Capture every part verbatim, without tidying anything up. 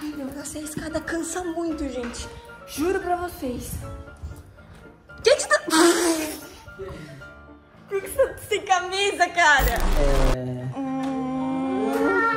Ai, meu, essa escada cansa muito, gente. Juro pra vocês. Que que você tá... Por que você tá sem camisa, cara? É... Hum...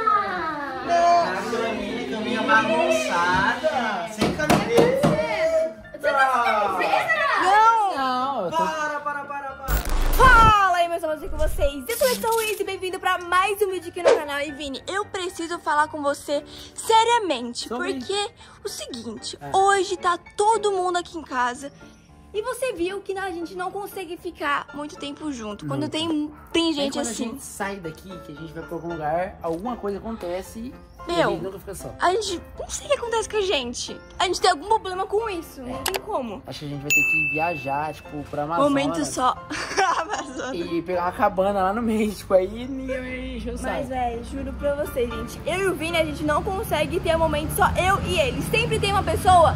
A caminha, caminha bagunçada. Sem camisa. Você tá sem camisa? Não! Não, eu tô... Para, para, para, para. Fala aí, meus amigos, com vocês. Eu sou a Luiz e bem-vindo pra mais um vídeo aqui no canal. E Vini, eu preciso falar com você seriamente, Sobre... porque o seguinte, é. hoje tá todo mundo aqui em casa. E você viu que a gente não consegue ficar muito tempo junto. Quando tem, tem gente quando assim. a gente sai daqui, que a gente vai pra algum lugar, alguma coisa acontece e Meu, a gente nunca fica só. A gente, não sei o que acontece com a gente. A gente tem algum problema com isso, não tem como. Acho que a gente vai ter que viajar, tipo, pra Amazonas. Momento só. Amazonas. E pegar uma cabana lá no meio, tipo, aí ninguém vai encher o saco. Mas, velho, juro pra vocês, gente. Eu e o Vini, a gente não consegue ter um momento só eu e ele. Sempre tem uma pessoa...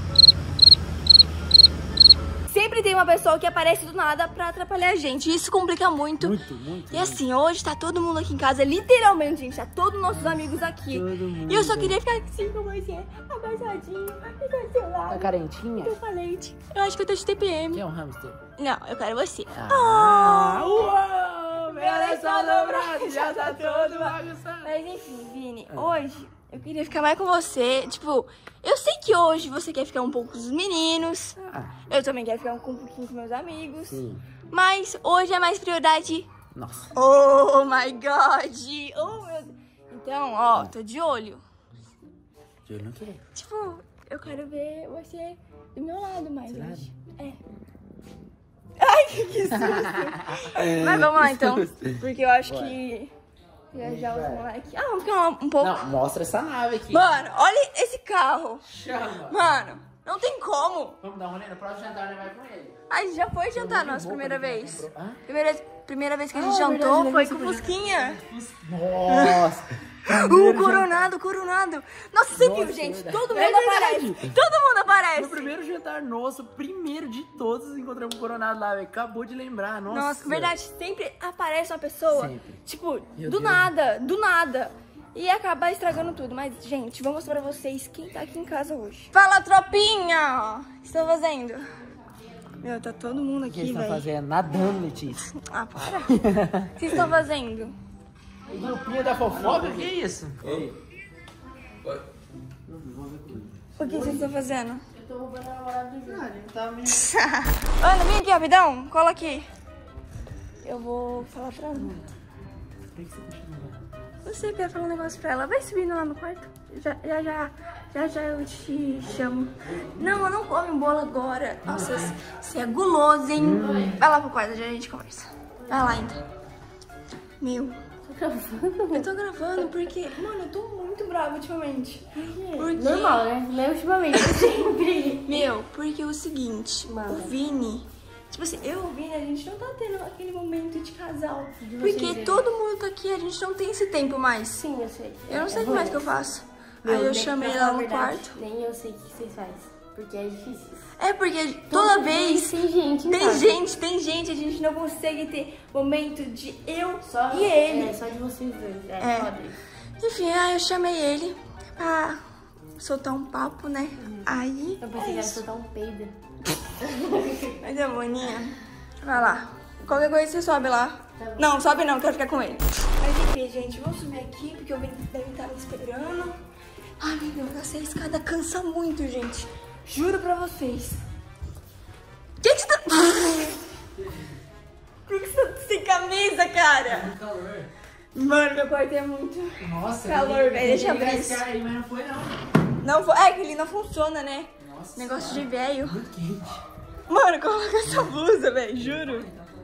Sempre tem uma pessoa que aparece do nada pra atrapalhar a gente. Isso complica muito. Muito, muito. E assim, hoje tá todo mundo aqui em casa, literalmente, gente. Tá todos nossos amigos aqui. Todo mundo. E eu só queria ficar assim com você, abraçadinho, ficar do seu lado. Tá carentinha? Eu falei, eu acho que eu tô de T P M. Quem é um hamster? Não, eu quero você. Ah, uau! Ela só no braço, já tá todo bagunçado. Mas enfim, Vini, Ah. hoje eu queria ficar mais com você. Tipo, eu sei que hoje você quer ficar um pouco com os meninos. Ah, Eu também quero ficar um pouquinho com meus amigos. sim. Mas hoje é mais prioridade. Nossa. Oh my god! Oh meu Deus. Então, ó, tô de olho. Eu não queria. Tipo, eu quero ver você do meu lado mais Do hoje. É. Ai, que susto! Mas vamos lá então. Porque eu acho Ué. que. Já já os moleques. Ah, vamos ficar um, um pouco. Não, mostra essa nave aqui. Mano, olha esse carro. Chama. Mano, não tem como. Vamos dar um rolê no próximo jantar, né? Vai com ele. A gente já foi jantar Eu nossa vou primeira pra ele, vez. comprou. Hã? Primeira, primeira vez que a gente Ah, jantou verdade, foi lembra com o que Fusquinha. Nossa. O coronado, coronado. Nossa, você Nossa, viu, gente? é verdade. Todo mundo É aparece. verdade. Todo mundo aparece. No primeiro jantar nosso, primeiro de todos, encontramos o Coronado lá, velho. Acabou de lembrar, nossa. Nossa, verdade, sempre aparece uma pessoa, Sempre. tipo, Meu do Deus. nada, do nada. E acaba estragando tudo. Mas, gente, vou mostrar pra vocês quem tá aqui em casa hoje. Fala, tropinha! O que estão fazendo? Meu, tá todo mundo O que aqui, eles estão velho. fazendo? Nadando, Letícia. Ah, para. O que vocês estão fazendo? O grupinho da fofoca? Que isso? O que vocês estão fazendo? Eu tô roubando a namorada do Júlio. Tá me... Ana, vem aqui, rapidão. Cola aqui. Eu vou falar pra Ana. Por que você tá chamando? Você quer falar um negócio pra ela? Vai subindo lá no quarto. Já, já, já, já, já eu te chamo. Não, eu não come bolo agora. Nossa, você é guloso, hein? Vai lá pro quarto, já a gente conversa. Vai lá, então. Meu, Tô gravando? eu tô gravando porque... Mano, eu tô muito brava ultimamente. Porque... Normal, né? Não é ultimamente, sempre. Meu, porque é o seguinte, Manda. o Vini... Tipo assim, eu e o Vini, a gente não tá tendo aquele momento de casal. De Porque vocês, né? todo mundo tá aqui, a gente não tem esse tempo mais. Sim, eu sei. Eu não sei É o que mais ruim. que eu faço. Meu, Aí eu nem- chamei pra ela falar no a verdade, quarto. Nem eu sei o que vocês fazem. Porque é difícil. É porque toda vez tem gente em tem casa. gente, tem gente, a gente não consegue ter momento de eu Só, e ele. É, só de vocês dois. É, É. foda isso. Enfim, aí eu chamei ele pra soltar um papo, né? Aí. Eu pensei é que era isso. soltar um peido. Mas é boninha. Vai lá. Qualquer coisa você sobe lá. Tá bom. Não, sobe não, quero ficar com ele. Mas enfim, gente, vamos subir aqui porque o Vini deve estar me esperando. Ai, meu Deus, essa escada cansa muito, gente. Juro pra vocês. Que que você tá... Por que você tá sem camisa, cara? Calor. Mano, meu quarto é muito... Nossa. Calor, eu velho, deixa eu abrir isso. Aí, mas não foi não. Não, vo- é que ele não funciona, né? Nossa. Negócio de velho. Muito quente. Mano, coloca essa blusa, velho, juro.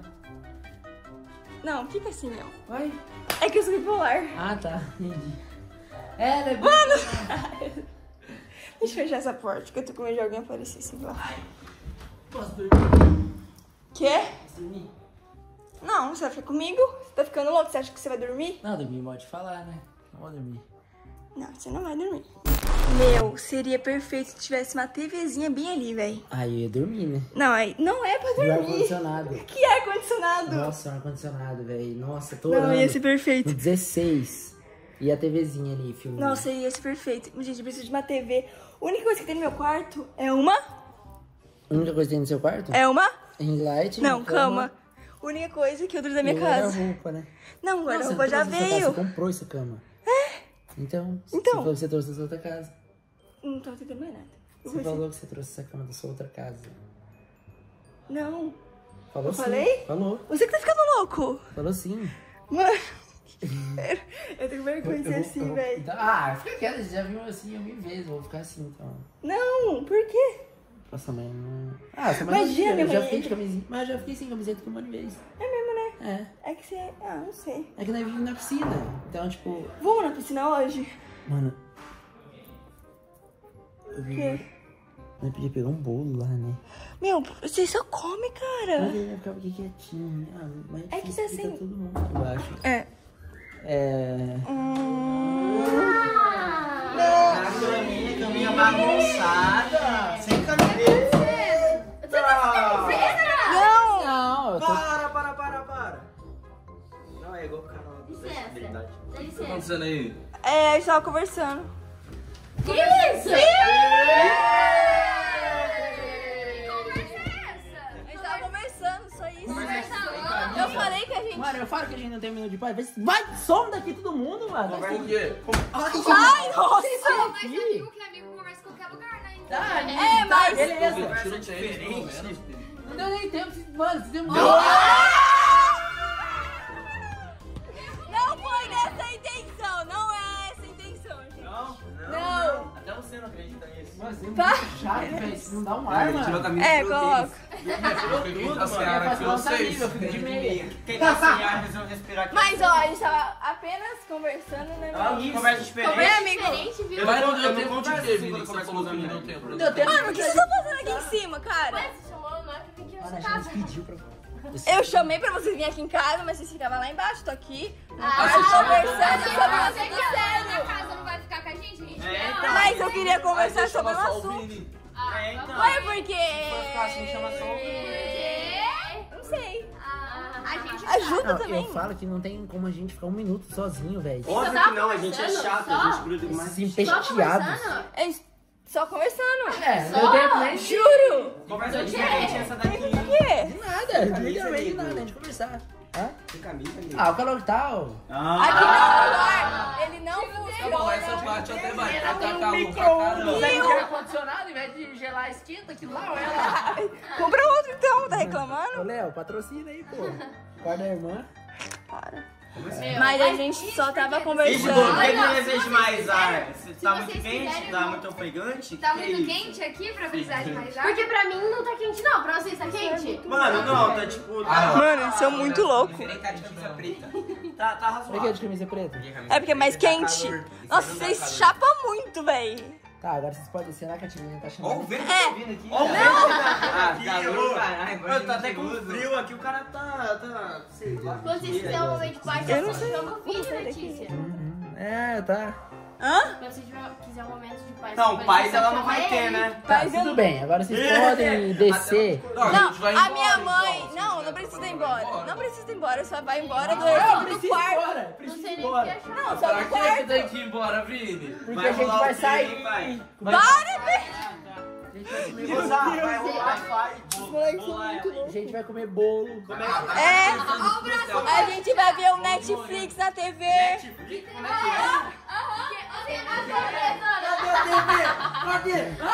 Não, fica assim, meu. Vai. É que eu sou bipolar. Ah, tá. Entendi. É, ela é Mano! Deixa eu fechar essa porta, que eu tô com medo de alguém aparecer assim lá. Posso dormir? Quê? Posso dormir? Não, você vai ficar comigo? Você tá ficando louco? Você acha que você vai dormir? Não, dormir pode falar, né? Não vou dormir. Não, você não vai dormir. Meu, seria perfeito se tivesse uma TVzinha bem ali, velho. Aí eu ia dormir, né? Não, aí não é pra E o dormir. ar-condicionado. Que ar-condicionado? Nossa, o ar-condicionado, velho. Nossa, tô Não, orando. ia ser perfeito. No dezesseis. E a TVzinha ali, filme. Nossa, ia ser perfeito. Gente, eu preciso de uma T V. A única coisa que tem no meu quarto é uma... A única coisa que tem no seu quarto? É uma... Ring light, Não, uma cama. A única coisa que eu trouxe da minha e casa. guarda-roupa, né? Não, o Nossa, guarda-roupa já você trouxe essa casa, veio. Você comprou essa cama. É? Então, Então. você falou que você trouxe da sua outra casa. Não tô entendendo mais nada. Eu Você vou falou que você trouxe essa cama da sua outra casa. Não. Falou Eu sim. falei? Falou. Você que tá ficando louco. Falou sim. Mano. Eu tenho vergonha de ser Eu- eu- assim, eu- velho. Ah, fica quieto, você já viu assim mil vezes. Vou ficar assim, então. Não, por quê? Nossa, mãe não... Ah, sua mãe Imagina, não... Eu já mãe. fiquei de camisinha. Mas eu já fiquei sem camiseta com um monte de vez. É mesmo, né? É. É que você... Ah, não sei. É que nós vivemos na piscina. Então, tipo... Vamos na piscina hoje? Mano... O quê? Nós podia pegar um bolo lá, né? Meu, você só come, cara. Mas aí vai ficar aqui quietinho. Ah, mas É que tá difícil sem- todo mundo, eu acho. É. É... Hum... Na caminha, caminha bagunçada. Sem camiseta. Não! Não, eu tô... Para, para, para, para. Não, é igual o canal da Licença. estabilidade. Dá O que tá licença. acontecendo aí? É, a gente tava conversando. Que isso? A gente tava conversando, só isso. Conversando. Eu falei que a gente... Mano, eu falo que a gente não tem minuto de paz. Vai, vai, some daqui todo mundo, mano. Por quê? Ai, nossa! Aqui. que amigo conversa em qualquer lugar, né? Então, Tá, É, mas... beleza. Conversa diferente. Não deu nem tempo, mano. Você deu Não foi nessa intenção, não é essa a intenção, gente. Não, Não. Até você não acredita nisso. Mano, você é Tá. muito chato, velho. Isso não dá um ar, mano. É, coloca. Quem tá sem Eu ar faço aqui, uma vocês? saliva, eu fico de meia. Quem tá sem ar, resolve respirar aqui. Mas ó, a gente tava apenas conversando, né? Ah, meu? conversa diferente. Bem, amigo. Diferente, viu? Eu Mas não- não eu deu não tempo de converso quê, assim Vini? quando Você conversa falou com que não os deu amigos. tempo. Deu tempo. Mano, o que vocês estão fazendo aqui em cima, cara? Mas você chamou, não é pra vir aqui na Mano, sua a gente casa. pediu pra... Eu chamei pra vocês virem aqui em casa, mas vocês ficavam lá embaixo, tô aqui. Ah, Tô conversando Você sobre o que assunto na sério. casa não vai ficar com a gente? A gente É, não. então. Mas eu queria conversar Aí você sobre o chama só o assunto. Vini. É, então. Foi porque... Se ficar assim, chama só o Quê? Não sei. Ah, a gente Ajuda Não, também. eu falo que não tem como a gente ficar um minuto sozinho, velho. Óbvio tava que não, a gente é conversando, chato, só? a gente gruda demais. Esses Só empesteados. conversando? A gente só conversando. É, não Só? deu tempo nem... Juro. Conversa diferente essa daqui. Por quê? De nada, camisa, literalmente de amigo. nada, a gente conversar. Hã? Sem camisa, amigo. Ah, o calor que tal? Aqui Ah, não, ar. Ele não Tá bom, essa funciona. parte até vai. Tá um calor pra caramba. Você não quer ar-condicionado, em vez de gelar, esquenta aqui lá, olha lá. Compra outro então, tá reclamando? Ô, Léo, patrocina aí, pô. Guarda a irmã. Meu, Mas a gente só tava Ixi, conversando. por que Olha, não exige mais ar? Se tá se muito vocês quente, quiserem, tá vão- muito ofegante? Tá que muito isso? quente aqui pra precisar de mais ar? Porque pra mim não tá quente, não. Pra vocês tá quente? Mano, não, tá tipo... Mano, eles são muito loucos. Diferente de camisa preta. Tá, tá Por que é razoável. de camisa preta? É porque é mais quente. Nossa, vocês chapam muito, véi. Tá, agora vocês podem descer que a Tivinha tá Ó o chamando. vento É. tá vindo aqui. Ó o vento tá vindo aqui, ô. Eu tô até com usa. frio aqui, o cara tá... tá sei lá. Quando vocês fizerem um momento de paz, Eu não vocês sei. chamam o vídeo, sei daqui. Letícia. Uhum. É, tá. Hã? Quando vocês quiserem um momento de paz. Não, vocês paz vão ela não chamar vai ter, ele. né? Tá, Mas eu tudo não- bem. Agora vocês podem descer. Não, a Não, gente vai a embora, minha mãe. então. Não, não precisa ir embora. Não precisa ir embora, só vai embora do, Não, do precisa ir quarto. embora. Não Precisa sei ir nem o que embora. achar. Não, só Pra do que você quarto. tem que ir embora, Vini? Porque Vai a gente rolar vai o quê, sair. hein, pai? Para, velho. A gente vai comer Vou bolo. usar, vai rolar, vai. moleques Bolar ela. A gente vai comer bolo. Como é que É, Ó o braço. a gente vai ver o Netflix na T V. Netflix, como é que é? Aham. Cadê?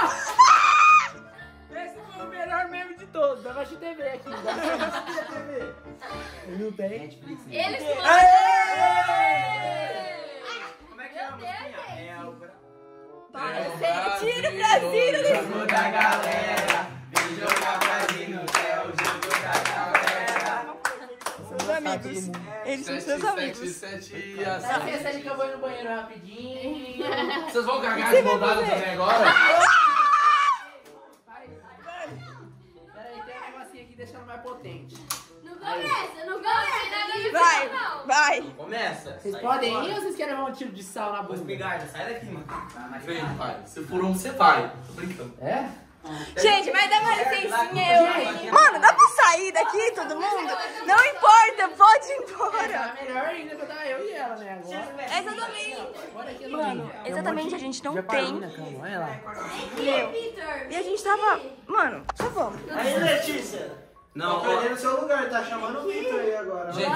Esse foi o melhor meme de todos. Eu gosto de T V aqui. Não tem? Netflix. Eles Como é que é a musiquinha? É o bra... Você tira o Brasil. Jogo da galera, vem jogar Brasil no céu, jogo da galera. Seus amigos. Eles são seus amigos. sete e a Tá, sete. pensa aí que eu vou ir no banheiro rapidinho. Vocês vão cagar de rodada também agora? Peraí, tem um negocinho aqui deixando mais potente. Não começa, não começa. Vai, vai. Começa. Vocês Sai podem fora. ir ou vocês querem levar um tiro de sal na Ô, bunda? Espigarda, sai daqui, mano. Vem, pai. Se for um, você vai. Tô brincando. É? Gente, mas dá uma licencinha eu. Mano, dá pra sair daqui, todo mundo? Não importa, pode ir embora. Tá melhor ainda que eu tava eu e ela, né? Agora. Exatamente. Mano, exatamente, a gente não Já parou tem. na cama, olha lá. Meu. E a gente tava. Mano, só vamos. Aí, Letícia. Não, Tá perdendo seu lugar, tá chamando o Vitor aí agora. Gente,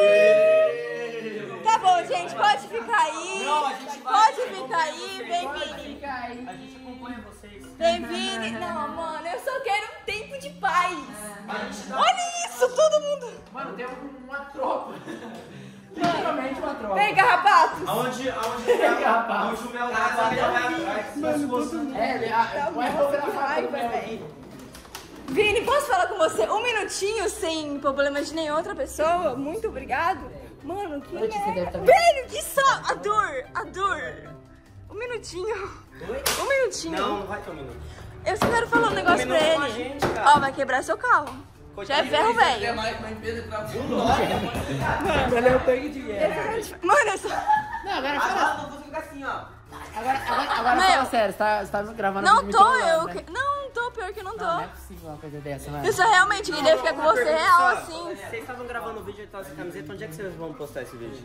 Tá bom, gente, pode ficar aí. Pode ficar aí, vem, Vini. A gente acompanha vocês. Vem, Vini. Não, mano, eu só quero um tempo de paz. Olha isso, todo mundo. Mano, tem uma tropa. Literalmente uma tropa. Vem, carrapatos. Aonde, aonde, aonde o Mel vai atrás, se fosse... É, ele Tá vai fotografar do Mel aí. Vini, posso falar com você um minutinho sem problemas de nenhuma outra pessoa? Muito obrigado. Mano, que Letícia deve merda. tá- Velho, que só. A dor, a dor. Um minutinho. Um minutinho. Não, não vai ter um minuto. Eu só quero falar um negócio Um pra minuto com a ele. gente, cara. Ó, vai quebrar seu carro. Já é ferro, quer velho. mais uma empresa pra Ele é o tanque de guerra. Mano, eu só... Não, agora fala. Ah, não, vou ficar assim, ó. Agora, agora, agora Meu. fala sério, você tá, você tá gravando Não me tô, trollando, eu... né? que- Não, não tô, pior que não tô. Não, não é possível uma coisa dessa, mano. Eu só realmente queria ficar com você real, assim. Vocês estavam gravando o vídeo e tal, essa camiseta, onde é que vocês vão postar esse vídeo?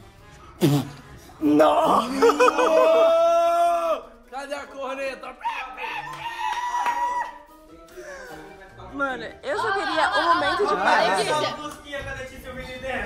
Cadê a corneta? Mano, eu só queria um momento de paz. Letícia. Essa busquinha com a Letícia e o Vini dela.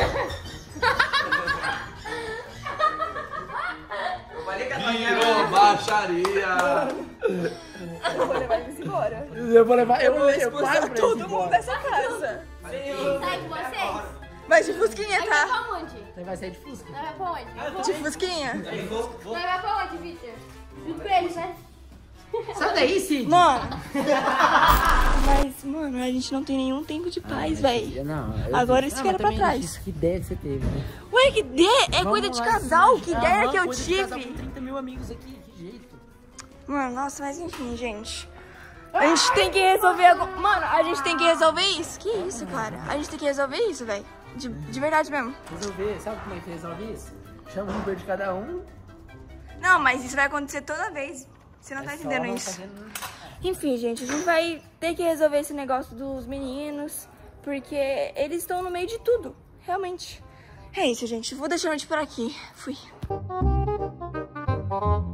Eu falei que a Tânia Virou baixaria. Eu vou levar eles embora. Eu vou levar, eu, Eu vou eu expulsar pago pra todo eles mundo embora. dessa casa. Sai com vocês? Mas de fusquinha, Aí vai tá? pra onde? Você vai sair de fusca? Nós vai pra onde? De fusquinha. Nós vai pra onde, Victor? Junto com eles, né? Sai daí, Cid. Mano. Mas, mano, a gente não tem nenhum tempo de paz, véi. Não, eu- Agora isso Ah, que era mas pra também, trás. Que ideia que você teve, né? Ué, que ideia? É Vamos coisa de lá, casal. sim. Que ideia Aham, que eu coisa de casal com tive. trinta mil amigos aqui, que jeito. Mano, nossa, mas enfim, gente. A gente tem que resolver agora. Mano, a gente tem que resolver isso. Que isso, cara? A gente tem que resolver isso, velho. De, de verdade mesmo. Resolver, sabe como é que resolve isso? Chama um Uber de cada um. Não, mas isso vai acontecer toda vez. Você não tá é só entendendo não isso. fazendo- Enfim, gente, a gente vai ter que resolver esse negócio dos meninos, porque eles estão no meio de tudo, realmente. É isso, gente. Vou deixar a gente por aqui. Fui.